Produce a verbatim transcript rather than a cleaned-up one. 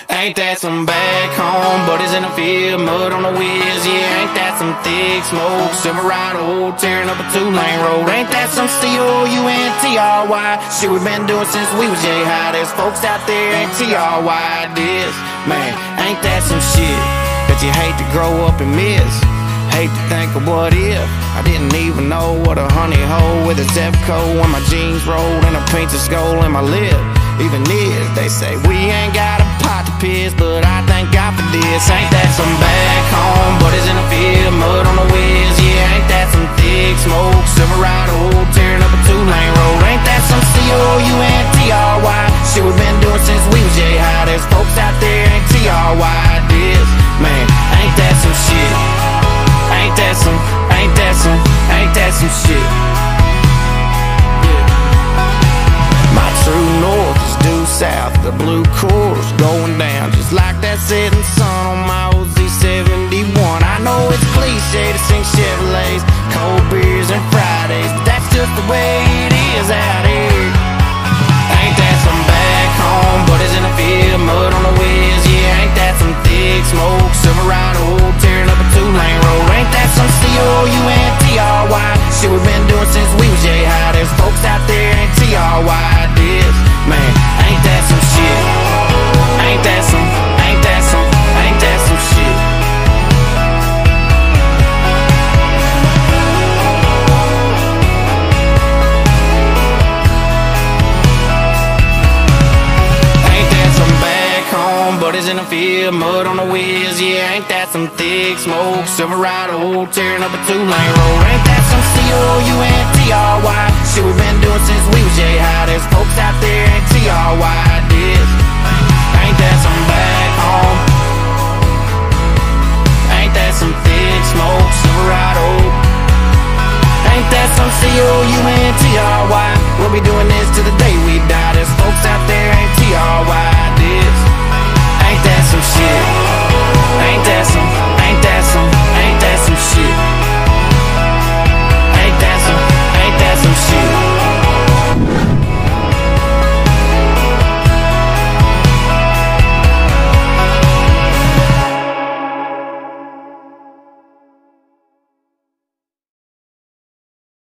Ain't that some back home, buddies in the field, mud on the wheels, yeah. Ain't that some thick smoke, Silverado, tearing up a two-lane road. Ain't that some C O U N T R Y, shit we been doing since we was J-High. There's folks out there ain't T R Y this, man. Ain't that some shit that you hate to grow up and miss? Hate to think of what if I didn't even know what a honey hole with a Zebco when my jeans rolled and a painted skull in my lip. Even is, they say we ain't got a pot to piss, but I thank God for this. Ain't that some back home, buddies in the field, mud on the wheels, yeah. Ain't that some thick smoke, Silverado, tearing up a two-lane road. Ain't that some C O U N T R Y, shit we been doing since we was J-High. There's folks out there ain't T R Y this, man. Ain't that some shit? Ain't that some, ain't that some, ain't that some shit? My true north is due south, the blue course going down just like that setting sun on my O Z seventy-one. I know it's cliche to sing Chevrolets, cold beers and Fridays, but that's just the way it is out here. Ain't that some back home, buddies in the field, mud on the wheels, yeah. Ain't that some thick smoke, Silverado, tearing up a two-lane road. Ain't that some C O U N T R Y, shit we been doing since we was J-High. There's folks out there ain't T R Y this, man. Ain't that some shit? Ain't that some, ain't that some, ain't that some shit? Ain't that some back home, buddies in the field, mud on the wheels, yeah. Ain't that some thick smoke, Silverado, tearing up a two-lane road. Ain't that some C O U N T